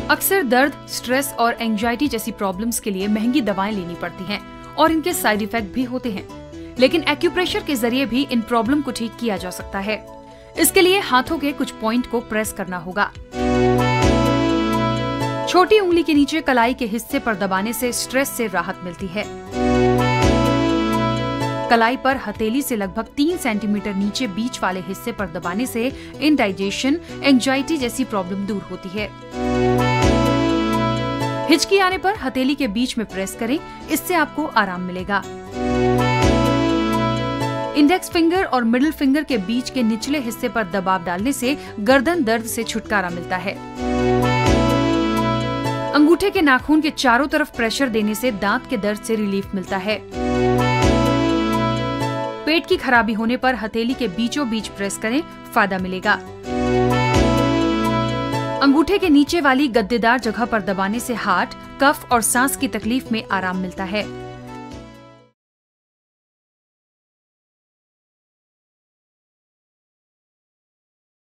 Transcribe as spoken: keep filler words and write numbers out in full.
अक्सर दर्द, स्ट्रेस और एंजाइटी जैसी प्रॉब्लम्स के लिए महंगी दवाएं लेनी पड़ती हैं और इनके साइड इफेक्ट भी होते हैं, लेकिन एक्यूप्रेशर के जरिए भी इन प्रॉब्लम को ठीक किया जा सकता है। इसके लिए हाथों के कुछ पॉइंट को प्रेस करना होगा। छोटी उंगली के नीचे कलाई के हिस्से पर दबाने से स्ट्रेस से राहत मिलती है। कलाई पर हथेली से लगभग तीन सेंटीमीटर नीचे बीच वाले हिस्से पर दबाने से इंडाइजेशन, एंजाइटी जैसी प्रॉब्लम दूर होती है। हिचकी आने पर हथेली के बीच में प्रेस करें, इससे आपको आराम मिलेगा। इंडेक्स फिंगर और मिडिल फिंगर के बीच के निचले हिस्से पर दबाव डालने से गर्दन दर्द से छुटकारा मिलता है। अंगूठे के नाखून के चारों तरफ प्रेशर देने से दांत के दर्द से रिलीफ मिलता है। पेट की खराबी होने पर हथेली के बीचों बीच प्रेस करें, फायदा मिलेगा। अंगूठे के नीचे वाली गद्देदार जगह पर दबाने से हार्ट, कफ और सांस की तकलीफ में आराम मिलता है।